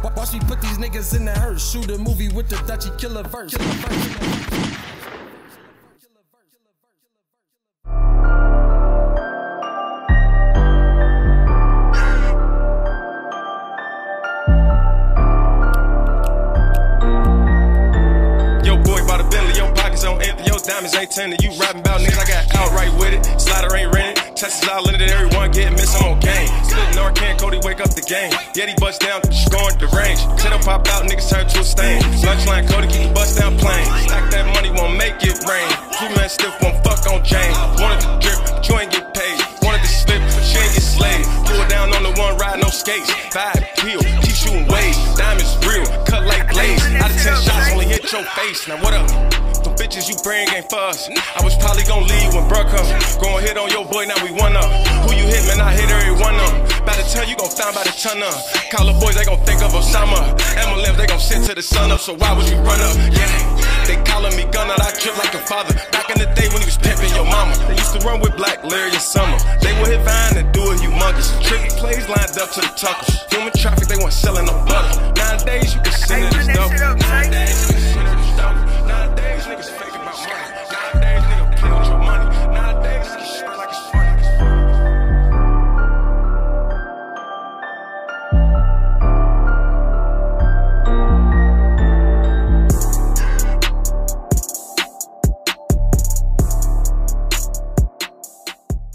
Watch me put these niggas in the hearse. Shoot a movie with the Dutchie killer verse. Diamonds ain't tender, you rapping about niggas, I got outright with it. Slider ain't rented, Tesla's all in it, everyone getting missing on game. Split Narcan, Cody wake up the game. Yeti bust down, scoring the range. Tato pop out, niggas turn to a stain. Lunchline, Cody keep the bust down plane. Stack that money, won't make it rain. Two man stiff, won't fuck on chain. Wanted to drip, but you ain't get paid. Wanted to slip, but she ain't get slayed. Pull down on the one ride, no skates. 5 kill, keep shooting waves. Diamonds real, cut like blades. Out of 10 shots, only hit your face. Now what up? The bitches you bring ain't for us. I was probably gon' leave when bruh come. Gon' hit on your boy, now we one up. Who you hit, man? I hit every one up. By the time you gon' find by the ton up. Call the boys, they gon' think of Osama. MLMs, they gon' sit to the sun up. So why would you run up? Yeah, they calling me gun out. I trip like a father. Back in the day when he was pimping your mama. They used to run with Black Larry in summer. They would hit Vine and do it humongous. Tricky plays lined up to the tuckers. Human traffic, they weren't selling no butter. Nowadays you can send it as dope. Nowadays